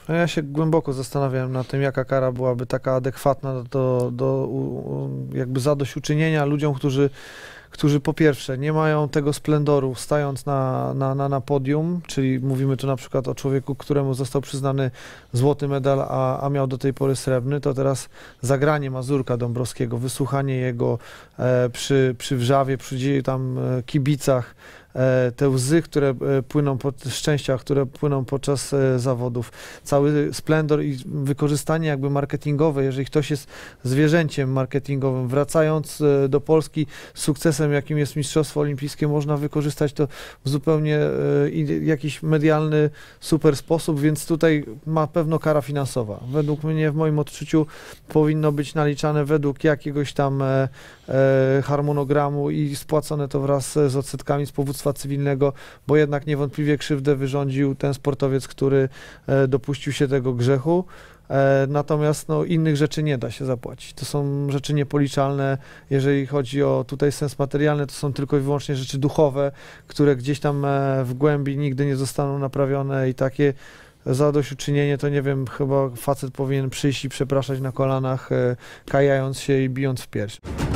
No ja się głęboko zastanawiałem nad tym, jaka kara byłaby taka adekwatna do jakby zadośćuczynienia ludziom, którzy po pierwsze nie mają tego splendoru stając na podium, czyli mówimy tu na przykład o człowieku, któremu został przyznany złoty medal, a miał do tej pory srebrny, to teraz zagranie Mazurka Dąbrowskiego, wysłuchanie jego przy wrzawie, przy tam kibicach, te łzy, które płyną szczęścia, które płyną podczas zawodów, cały splendor i wykorzystanie jakby marketingowe, jeżeli ktoś jest zwierzęciem marketingowym, wracając do Polski z sukcesem, jakim jest Mistrzostwo Olimpijskie, można wykorzystać to w zupełnie jakiś medialny, super sposób, więc tutaj ma pewno kara finansowa. Według mnie, w moim odczuciu, powinno być naliczane według jakiegoś tam harmonogramu i spłacone to wraz z odsetkami z powództwa cywilnego, bo jednak niewątpliwie krzywdę wyrządził ten sportowiec, który dopuścił się tego grzechu. Natomiast no, innych rzeczy nie da się zapłacić. To są rzeczy niepoliczalne. Jeżeli chodzi o tutaj sens materialny, to są tylko i wyłącznie rzeczy duchowe, które gdzieś tam w głębi nigdy nie zostaną naprawione i takie zadośćuczynienie, to nie wiem, chyba facet powinien przyjść i przepraszać na kolanach, kajając się i bijąc w pierś.